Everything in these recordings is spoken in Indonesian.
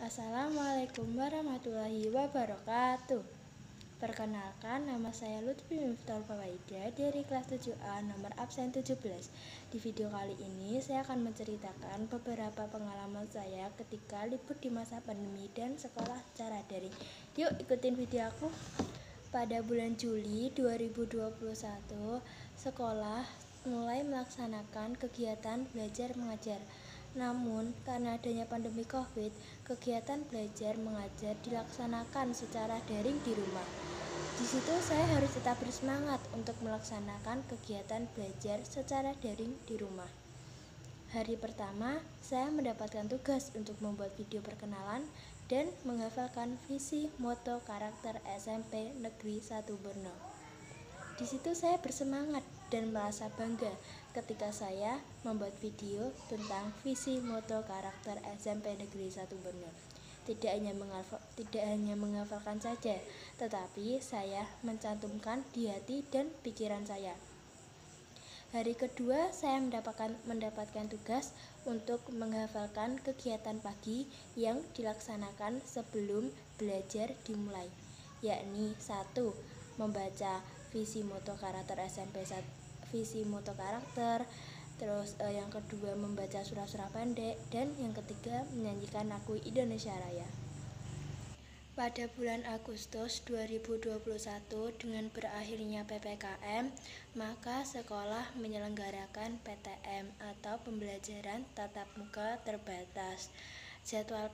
Assalamualaikum warahmatullahi wabarakatuh. Perkenalkan, nama saya Lutfi Miftahul Fawaida dari kelas 7A nomor absen 17. Di video kali ini saya akan menceritakan beberapa pengalaman saya ketika libur di masa pandemi dan sekolah secara daring. Yuk ikutin video aku. Pada bulan Juli 2021, sekolah mulai melaksanakan kegiatan belajar mengajar. Namun, karena adanya pandemi COVID, kegiatan belajar mengajar dilaksanakan secara daring di rumah. Di situ saya harus tetap bersemangat untuk melaksanakan kegiatan belajar secara daring di rumah. Hari pertama, saya mendapatkan tugas untuk membuat video perkenalan dan menghafalkan visi moto karakter SMP Negeri 1 Borno. Di situ saya bersemangat dan merasa bangga ketika saya membuat video tentang visi moto karakter SMP Negeri 1 Borno. Tidak hanya menghafalkan saja, tetapi saya mencantumkan di hati dan pikiran saya. Hari kedua, saya mendapatkan tugas untuk menghafalkan kegiatan pagi yang dilaksanakan sebelum belajar dimulai, yakni 1. Membaca visi moto karakter SMP visi moto karakter, terus yang kedua membaca surah-surah pendek, dan yang ketiga menyanyikan lagu Indonesia Raya. Pada bulan Agustus 2021 dengan berakhirnya PPKM, maka sekolah menyelenggarakan PTM atau pembelajaran tatap muka terbatas. Jadwal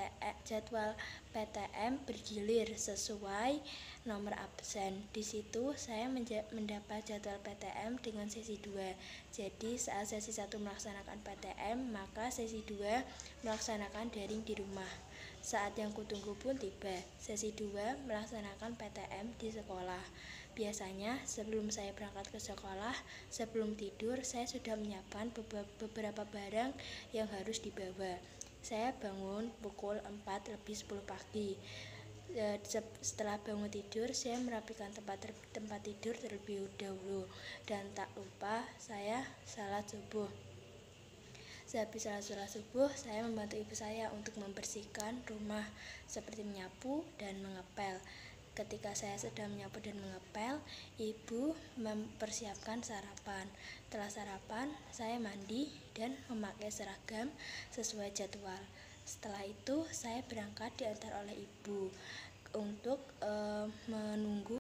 PTM bergilir sesuai nomor absen. Di situ saya mendapat jadwal PTM dengan sesi 2. Jadi saat sesi 1 melaksanakan PTM, maka sesi 2 melaksanakan daring di rumah. Saat yang kutunggu pun tiba, sesi 2 melaksanakan PTM di sekolah. Biasanya sebelum saya berangkat ke sekolah, sebelum tidur saya sudah menyiapkan beberapa barang yang harus dibawa. Saya bangun pukul 4:10 pagi. Setelah bangun tidur, saya merapikan tempat tidur terlebih dahulu, dan tak lupa saya salat subuh. Sehabis salat subuh, saya membantu ibu saya untuk membersihkan rumah seperti menyapu dan mengepel. Ketika saya sedang menyapu dan mengepel, ibu mempersiapkan sarapan. Setelah sarapan, saya mandi dan memakai seragam sesuai jadwal. Setelah itu, saya berangkat diantar oleh ibu untuk menunggu